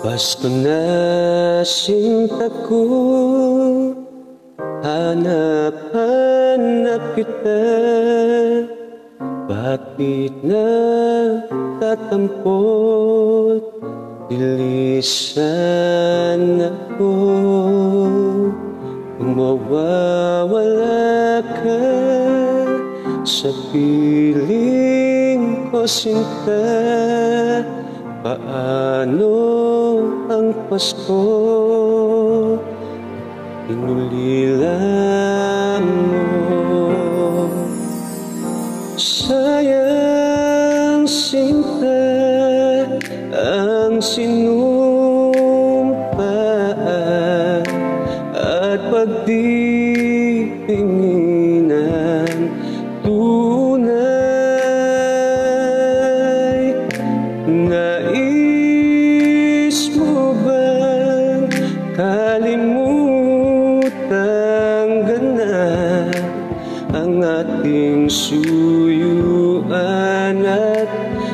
Pasko na sinta ko, hanap-hanap kita. Bakit nagtatampot, dilisan ako? Kung mawawala ka sa piling ko sinta, paano ang Pasko inulila mo? Sayang sinta ang sinumpaan at pagtitinginan tunay. Nais mo bang kalimutan ganap ang ating suyuan at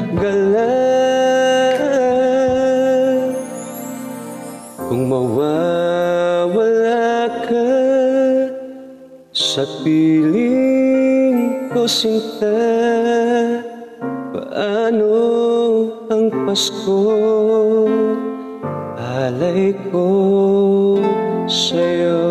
galak? Kung mawawala ka sa piling ko sinta, paano ang Pasko alay ko sa'yo?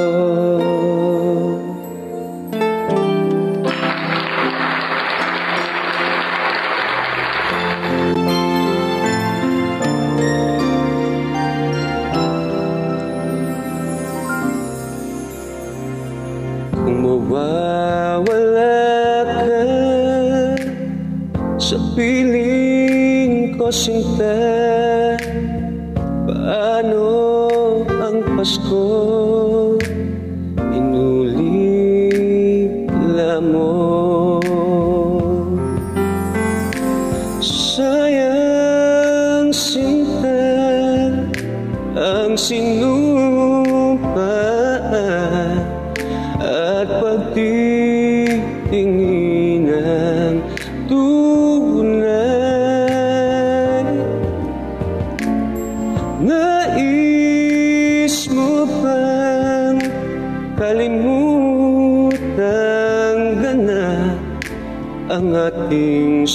Kung mawawala ka sa piling ko sinta, paano ang Pasko inulila mo? Sayang sinta ang sinumpaan at pagtitinginan tunay. Nais mo bang kalimutan ganap ang ating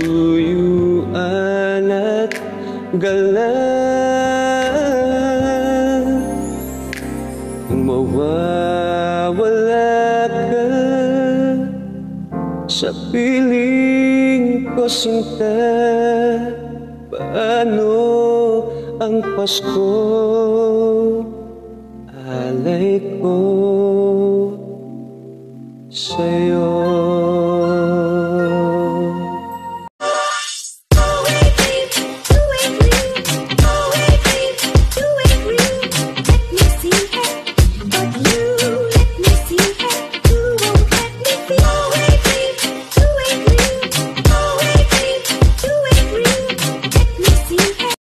suyuan at galak? Kung mawawala ka sa piling ko sinta, paano ang Pasko alay ko sa'yo?